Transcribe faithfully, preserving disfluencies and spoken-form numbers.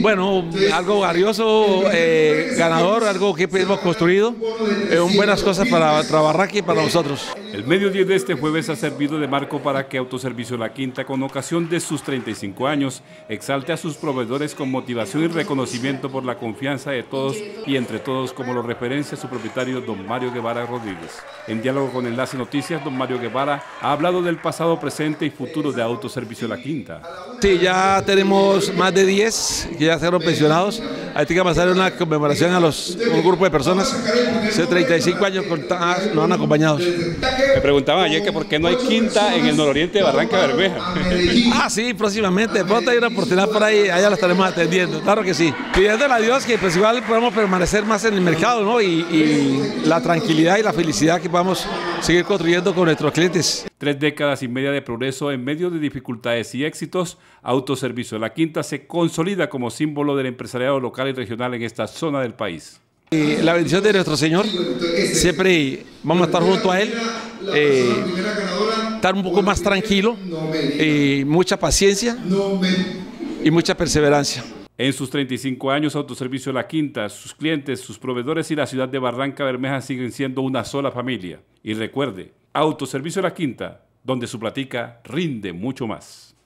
Bueno, algo valioso, eh, ganador, algo que hemos construido, eh, buenas cosas para Barranca y para nosotros. El mediodía de este jueves ha servido de marco para que Autoservicio La Quinta, con ocasión de sus treinta y cinco años, exalte a sus proveedores con motivación y reconocimiento por la confianza de todos y entre todos, como lo referencia su propietario don Mario Guevara Rodríguez. En diálogo con Enlace Noticias, don Mario Guevara ha hablado del pasado, presente y futuro de Autoservicio La Quinta. Sí, ya tenemos más de diez que ya fueron pensionados. Ahí tiene que pasar una conmemoración a los, un grupo de personas. Hace treinta y cinco años nos han acompañado. Me preguntaban ayer que por qué no hay quinta en el nororiente de Barranca Bermeja. Ah, sí, próximamente. De pronto hay una oportunidad por ahí, allá la estaremos atendiendo. Claro que sí. Pidiéndole a Dios que pues igual podamos permanecer más en el mercado, ¿no? Y, y la tranquilidad y la felicidad que podamos seguir construyendo con nuestros clientes. Tres décadas y media de progreso en medio de dificultades y éxitos, Autoservicio La Quinta se consolida como símbolo del empresariado local y regional en esta zona del país. Y la bendición de nuestro Señor, siempre vamos a estar junto a Él, eh, estar un poco más tranquilo, eh, mucha paciencia y mucha perseverancia. En sus treinta y cinco años, Autoservicio La Quinta, sus clientes, sus proveedores y la ciudad de Barranca Bermeja siguen siendo una sola familia. Y recuerde, Autoservicio La Quinta, donde su platica rinde mucho más.